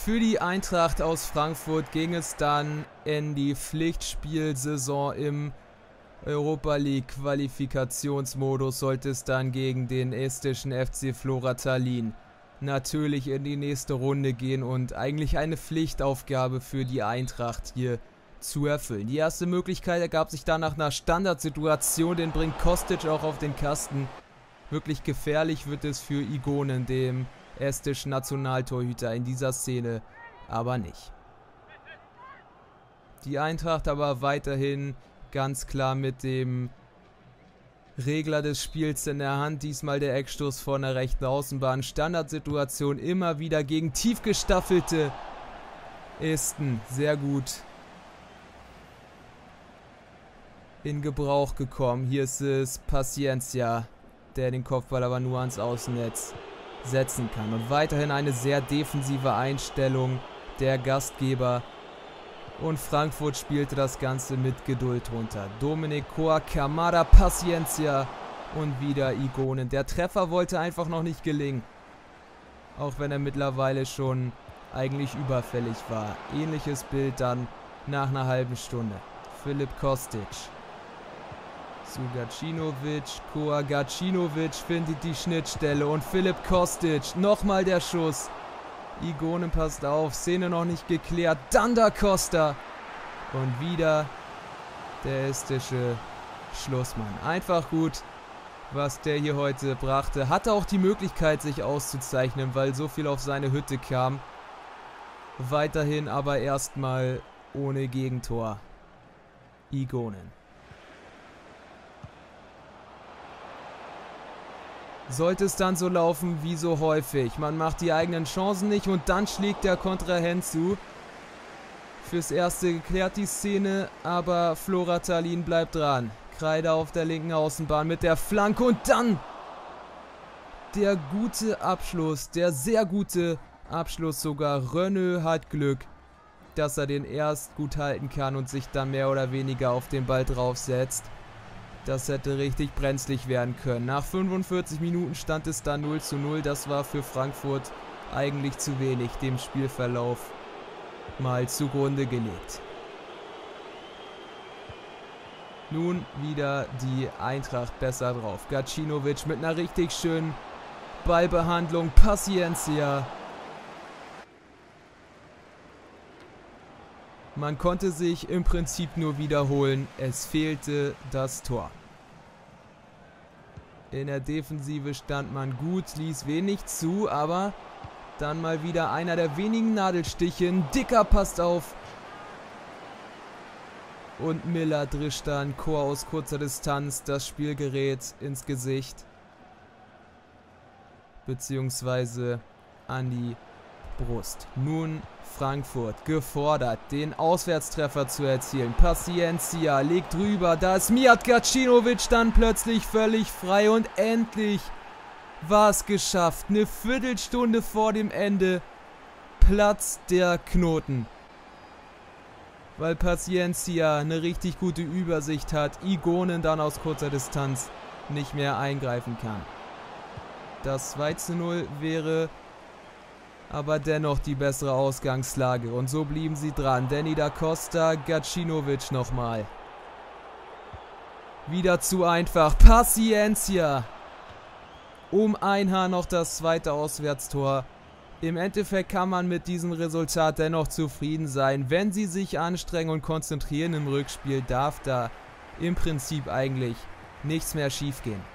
Für die Eintracht aus Frankfurt ging es dann in die Pflichtspielsaison im Europa League Qualifikationsmodus. Sollte es dann gegen den estischen FC Flora Tallinn natürlich in die nächste Runde gehen und eigentlich eine Pflichtaufgabe für die Eintracht hier zu erfüllen. Die erste Möglichkeit ergab sich dann nach einer Standardsituation, den bringt Kostic auch auf den Kasten. Wirklich gefährlich wird es für Igonen, dem estischen Nationaltorhüter, in dieser Szene aber nicht. Die Eintracht aber weiterhin ganz klar mit dem Regler des Spiels in der Hand. Diesmal der Eckstoß von der rechten Außenbahn. Standardsituation immer wieder gegen tief gestaffelte Esten. Sehr gut in Gebrauch gekommen. Hier ist es Paciencia, der den Kopfball aber nur ans Außennetz setzen kann. Und weiterhin eine sehr defensive Einstellung der Gastgeber. Und Frankfurt spielte das Ganze mit Geduld runter. Dominic Koa, Kamada, Paciencia und wieder Igonen. Der Treffer wollte einfach noch nicht gelingen. Auch wenn er mittlerweile schon eigentlich überfällig war. Ähnliches Bild dann nach einer halben Stunde. Filip Kostic zu Gacinovic. Koa Gacinovic findet die Schnittstelle und Filip Kostic. Nochmal der Schuss. Igonen passt auf. Szene noch nicht geklärt. Dann da Costa. Und wieder der estische Schlussmann. Einfach gut, was der hier heute brachte. Hatte auch die Möglichkeit, sich auszuzeichnen, weil so viel auf seine Hütte kam. Weiterhin aber erstmal ohne Gegentor. Igonen. Sollte es dann so laufen wie so häufig. Man macht die eigenen Chancen nicht und dann schlägt der Kontrahent zu. Fürs Erste geklärt die Szene, aber Flora Tallinn bleibt dran. Kreide auf der linken Außenbahn mit der Flanke und dann der gute Abschluss, der sehr gute Abschluss sogar. Rönö hat Glück, dass er den erst gut halten kann und sich dann mehr oder weniger auf den Ball draufsetzt. Das hätte richtig brenzlig werden können. Nach 45 Minuten stand es da 0:0. Das war für Frankfurt eigentlich zu wenig, dem Spielverlauf mal zugrunde gelegt. Nun wieder die Eintracht besser drauf. Gacinovic mit einer richtig schönen Ballbehandlung. Paciencia. Man konnte sich im Prinzip nur wiederholen. Es fehlte das Tor. In der Defensive stand man gut, ließ wenig zu, aber dann mal wieder einer der wenigen Nadelstiche. Dicker passt auf. Und Miller drischt dann Chor aus kurzer Distanz das Spielgerät ins Gesicht. Beziehungsweise an die Brust. Nun Frankfurt gefordert, den Auswärtstreffer zu erzielen. Paciencia legt drüber, da ist Mijat Gacinovic dann plötzlich völlig frei und endlich war es geschafft. Eine Viertelstunde vor dem Ende platzt der Knoten. Weil Paciencia eine richtig gute Übersicht hat, Igonen dann aus kurzer Distanz nicht mehr eingreifen kann. Das 2:0 wäre aber dennoch die bessere Ausgangslage. Und so blieben sie dran. Danny da Costa, Gacinovic nochmal. Wieder zu einfach. Paciencia. Um ein Haar noch das zweite Auswärtstor. Im Endeffekt kann man mit diesem Resultat dennoch zufrieden sein. Wenn sie sich anstrengen und konzentrieren im Rückspiel, darf da im Prinzip eigentlich nichts mehr schiefgehen.